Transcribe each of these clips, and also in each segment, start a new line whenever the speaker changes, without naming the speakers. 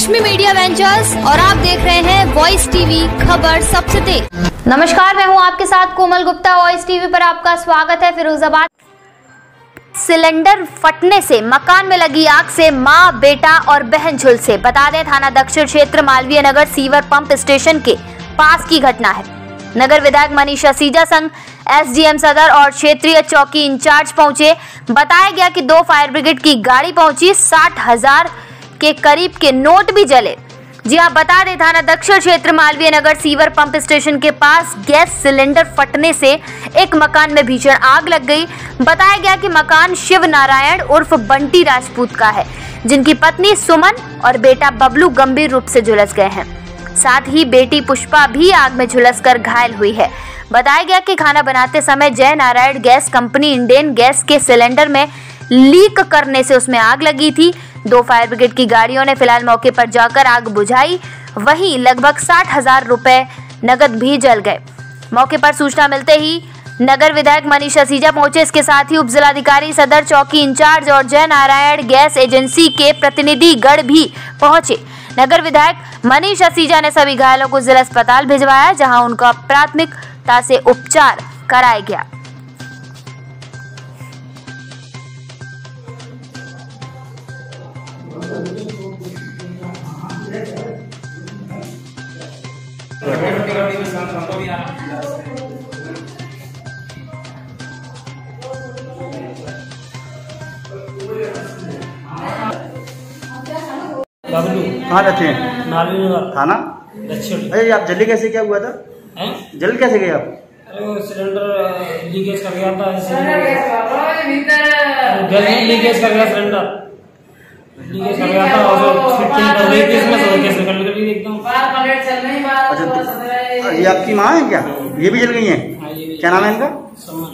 Lakshmi media ventures और आप देख रहे हैं वॉइस टीवी, खबर सबसे तेज। नमस्कार, मैं हूं आपके साथ कोमल गुप्ता। वॉइस टीवी पर आपका स्वागत है। फिरोजाबाद सिलेंडर फटने से मकान में लगी आग से मां, बेटा और बहन झुलसे। बता दें, थाना दक्षिण क्षेत्र Malviya Nagar sewer pump station के पास की घटना है। नगर विधायक मनीष असीजा संग एसडीएम सदर और क्षेत्रीय चौकी इंचार्ज पहुंचे। बताया गया कि 2 फायर ब्रिगेड की गाड़ी पहुंची। 60,000 के करीब के नोट भी जले। जी हाँ, बता दें, थाना दक्षिण क्षेत्र Malviya Nagar sewer pump station के पास गैस सिलेंडर फटने से एक मकान में भीषण आग लग गई। बताया गया कि मकान शिव नारायण उर्फ बंटी राजपूत का है, जिनकी पत्नी सुमन और बेटा बबलू गंभीर रूप से झुलस गए हैं। साथ ही बेटी पुष्पा भी आग में झुलसकर घायल हुई है। बताया गया कि खाना बनाते समय Jai Narayan gas company Indane gas के सिलेंडर में लीक करने से उसमें आग लगी थी। 2 फायर ब्रिगेड की गाड़ियों ने फिलहाल मौके पर जाकर आग बुझाई। वहीं लगभग 60,000 रुपए नगद भी जल गए। मौके पर सूचना मिलते ही नगर विधायक मनीष असीजा पहुंचे। इसके साथ ही उप जिलाधिकारी, सदर चौकी इंचार्ज और जय नारायण गैस एजेंसी के प्रतिनिधिगण भी पहुंचे। नगर विधायक मनीष असीजा ने सभी घायलों को जिला अस्पताल भिजवाया, जहां उनका प्राथमिकता से उपचार कराया गया।
बबलू
कहाँ रहते हैं?
मालवीय नगर
थाना
दक्षिण।
अरे आप जल्दी कैसे, क्या हुआ था? जल्द कैसे गए आप?
अरे वो सिलेंडर लीकेज कर गया था। लीकेज कर गया सिलेंडर, लीकेज कर गया था और फिटिंग कर रही थी इसमें, गैस निकल गई एकदम।
अच्छा, ये आपकी माँ है क्या? ये भी जल गई हैं? क्या नाम है इनका?
सुमन।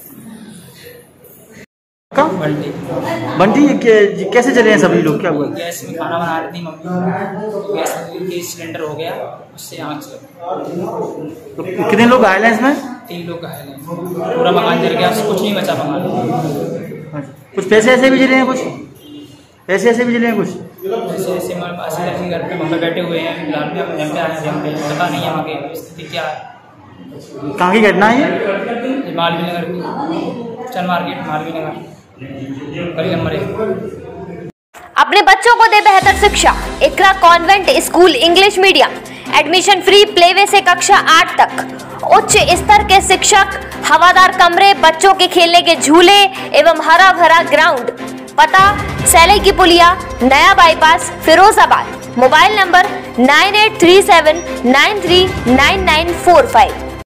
बंटी। बंटी कैसे जले हैं सभी लोग, क्या हुआ?
गैस में खाना बना रही थी मम्मी, गैस में सिलेंडर हो गया, उससे आग लगी।
तो कितने लोग घायल हैं इसमें?
3 लोग घायल हैं। पूरा मकान जल गया, कुछ नहीं बचा मकान।
कुछ पैसे ऐसे भी जले हैं? कुछ पैसे ऐसे भी जले हैं? कुछ
ऐसे हमारे पास घर पे मम्मी बैठे हुए हैं। फिलहाल में हम घर पे आए हैं, पता नहीं है वहाँ की स्थिति क्या है।
कहाँ की घटना है ये?
मालवीय नगर की चल मार्केट, मालवीय नगर गली नंबर 1।
अपने बच्चों को दे बेहतर शिक्षा। Iqra convent school English medium. Admission free, playway से कक्षा 8 तक। उच्च स्तर के शिक्षक, हवादार कमरे, बच्चों के खेलने के झूले एवं हरा भरा ग्राउंड। पता सैलई की पुलिया, नया बाईपास, फिरोजाबाद। Mobile number 9837939945।